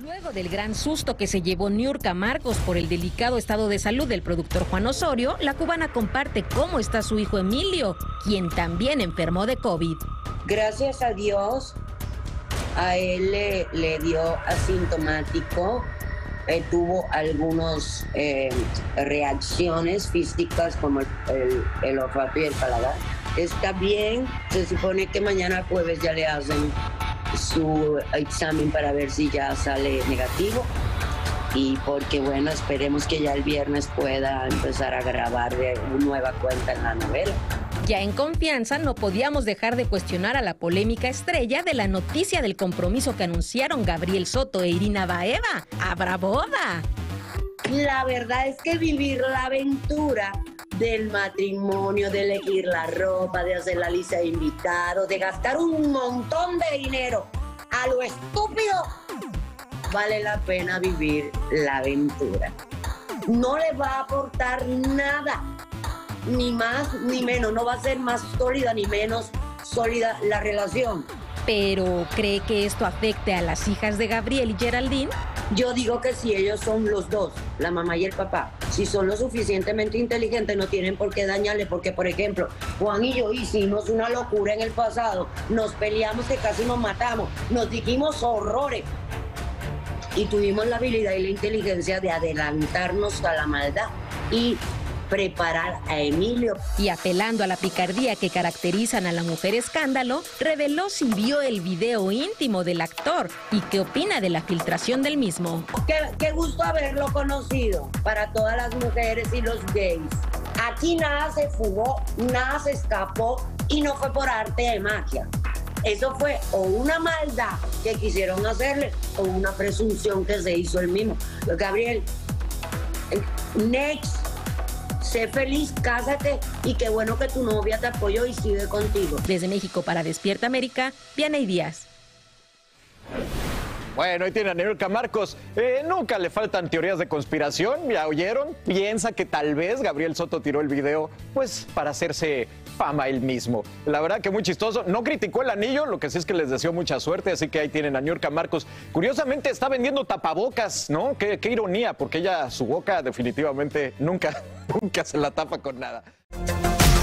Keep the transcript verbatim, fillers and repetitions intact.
Luego del gran susto que se llevó Niurka Marcos por el delicado estado de salud del productor Juan Osorio, la cubana comparte cómo está su hijo Emilio, quien también enfermó de COVID. Gracias a Dios, a él le, le dio asintomático, eh, tuvo algunas eh, reacciones físicas como el, el, el olfato y el paladar. Está bien, se supone que mañana jueves ya le hacen su examen para ver si ya sale negativo, y porque bueno, esperemos que ya el viernes pueda empezar a grabar de nueva cuenta en la novela. Ya en confianza, no podíamos dejar de cuestionar a la polémica estrella de la noticia del compromiso que anunciaron Gabriel Soto e Irina Baeva. ¡Habrá boda! La verdad es que vivir la aventura del matrimonio, de elegir la ropa, de hacer la lista de invitados, de gastar un montón de dinero a lo estúpido, vale la pena vivir la aventura. No le va a aportar nada, ni más ni menos, no va a ser más sólida ni menos sólida la relación. ¿Pero cree que esto afecte a las hijas de Gabriel y Geraldine? Yo digo que si ellos son los dos, la mamá y el papá, si son lo suficientemente inteligentes, no tienen por qué dañarle, porque, por ejemplo, Juan y yo hicimos una locura en el pasado, nos peleamos que casi nos matamos, nos dijimos horrores, y tuvimos la habilidad y la inteligencia de adelantarnos a la maldad y preparar a Emilio. Y apelando a la picardía que caracterizan a la mujer escándalo, reveló si vio el video íntimo del actor y qué opina de la filtración del mismo. Qué, qué gusto haberlo conocido para todas las mujeres y los gays. Aquí nada se fugó, nada se escapó y no fue por arte de magia. Eso fue o una maldad que quisieron hacerle o una presunción que se hizo el mismo. Gabriel, next. Sé feliz, cásate y qué bueno que tu novia te apoyó y sigue contigo. Desde México para Despierta América, Vianey Díaz. Bueno, ahí tiene a Niurka Marcos. Eh, nunca le faltan teorías de conspiración, ¿ya oyeron? Piensa que tal vez Gabriel Soto tiró el video, pues, para hacerse fama él mismo. La verdad que muy chistoso. No criticó el anillo, lo que sí es que les deseo mucha suerte, así que ahí tienen a Niurka Marcos. Curiosamente está vendiendo tapabocas, ¿no? Qué, qué ironía, porque ella, su boca definitivamente nunca, nunca se la tapa con nada.